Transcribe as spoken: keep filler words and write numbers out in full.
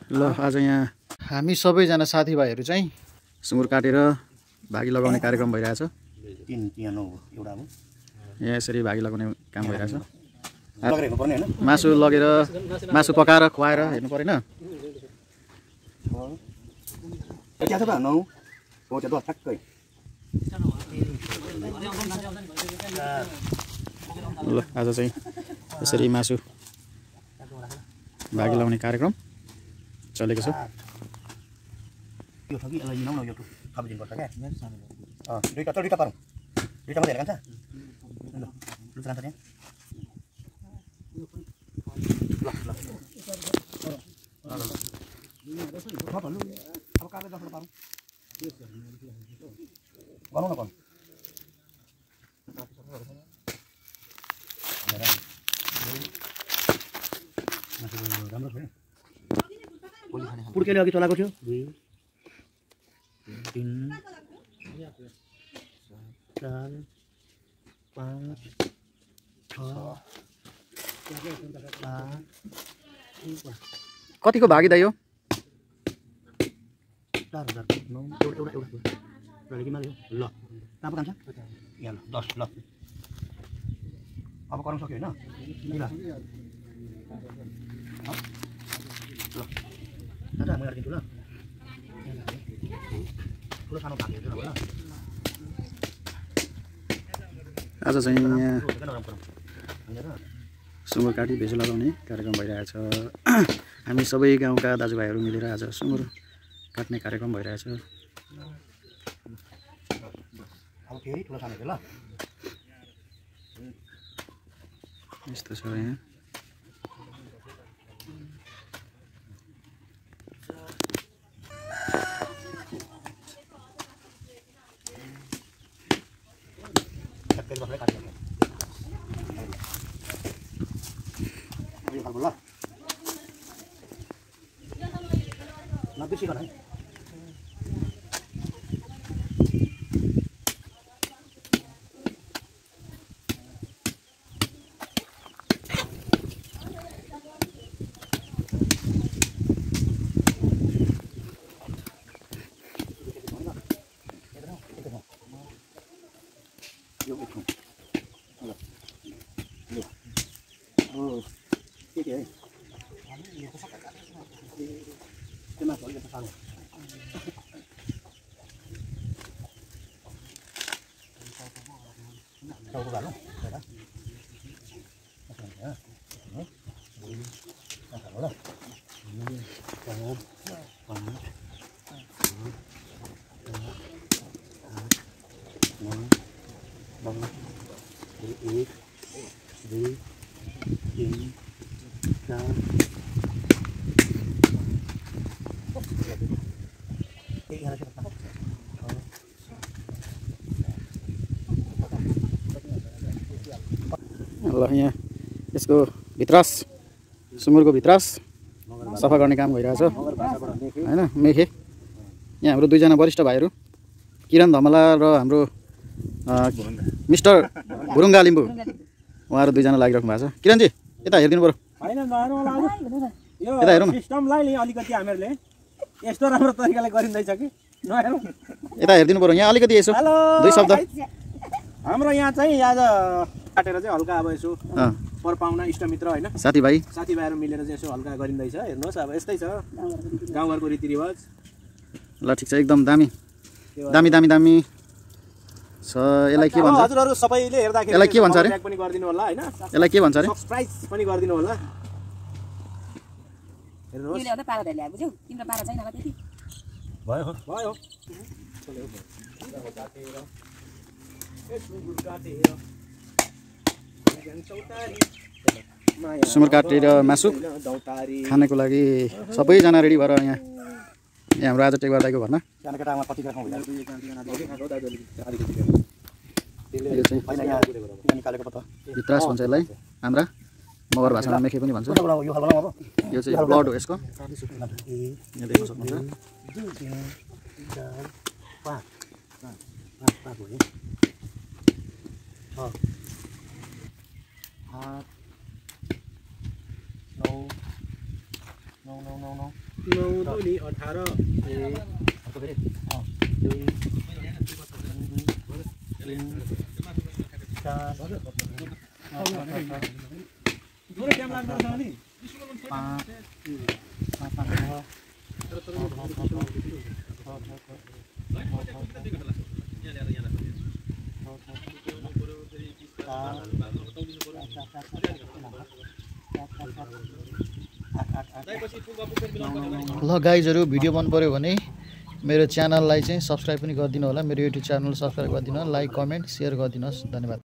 ल आज यहाँ हामी सबैजना साथीभाइहरू चाहिँ सुँगुर काटेर भागी लगाउने कार्यक्रम भइरहेछ। यहाँ यसरी भागी लगाउने काम भइरहेछ। मासु लगेर मासु पकाएर खुवाएर हेर्नु परेन। ल आज चाहिँ यसरी मासु भागी लगाउने कार्यक्रम चलेको छ। यो छ कि यसलाई मिलाउन यो थपिदिनु पर्छ क्या। अँ दुईटा त दुईटा पारौँ दुईटा मात्रै हेरेर खान्छ। ल लु जान्छ त्यहाँ। ल ल अब कागज जस्तो पारौँ गरौँ न कम राम्रो छ। पुड्केले अघि चलाएको थियो। दुई तिन चार पाँच छ कतिको भागी दाइ हो? चार हजार नौ एउटा एउटा एउटा ल कहाँ पो जान्छ यहाँ ल दस ल अब गराउन सक्यो होइन। ल ल म गरिदिन्छु ल। ठुलो सानो भागहरू ल। आज चाहिँ यहाँ सुँगुर काटी भेज लगाउने कार्यक्रम भइरहेछ। हामी सबै गाउँका दाजुभाइहरू मिलेर आज सुँगुर काट्ने कार्यक्रम भइरहेछ। अब फेरि ठुलो सानो ल यस्तो छ यहाँ। बेसी गर्नु है। यो एक ल ल ओ के के है त्यो मासु अलिकति सानो टाउको हालौँ हेर ल एक दुई तिन चार ल यहाँ यसको भित्रास सुँगुरको भित्रास सफा गर्ने काम भइरहेछ होइन। मेखे यहाँ हाम्रो दुईजना वरिष्ठ भाइहरू किरण धमला र हाम्रो मिस्टर गुरुङ्गा लिम्बू उहाँहरू दुईजना लागिराख्नु भएको छ। किरणजी यता हेरिदिनु पऱ्यो। यता हेरौँ न सिस्टमलाई अलिकति हामीहरूले यस्तो राम्रो तरिकाले गरिँदैछ कि नहेरौँ। यता हेरिदिनु पऱ्यो। यहाँ अलिकति यसो दुई शब्द हाम्रो यहाँ चाहिँ आज काटेर चाहिँ हल्का अब यसो पर पाहुना इष्टमित्र होइन साथीभाइ साथीभाइहरू मिलेर चाहिँ यसो हल्का गरिँदैछ। हेर्नुहोस् अब यस्तै छ गाउँघरको रीतिरिवाज। ल ठिक छ एकदम दामी दामी दामी दामी छ। यसलाई के भन्छ हजुरहरू सबैले हेर्दाखेरि यसलाई के भन्छ अरे पनि गरिदिनु होला होइन। यसलाई के भन्छ अरे सब्सक्राइब पनि गरिदिनु होला। हेर्नुहोस् तिमीले पारा ल्याए बुझ्यौ तिम्रो पारा छैन त्यति भयो भयो सुँगुर काटेर मासु खानको लागि सबैजना रेडी भएर यहाँ यहाँ हाम्रो आज टेकबार दाइको घरमा भित्रास भन्छ यसलाई हाम्रा मगर भाषामा मेखे पनि भन्छ। यो चाहिँ ब्लड हो यसको यहाँ देख्न सक्नुहुन्छ। आठ नौ नौ नौ नौ नौ नौ दुई अठार अर्को फेरि अँ दुई तिन चार थोरै टाइम लाग्दो रहेछ नि पाँच पाँच पाँच ल गाइजहरू भिडियो मन पर्यो भने मेरो च्यानललाई चाहिँ सब्सक्राइब पनि गरिदिनु होला मेरो युट्युब च्यानल सब्सक्राइब गरिदिनु होला लाइक कमेन्ट सेयर गरिदिनुहोस् धन्यवाद।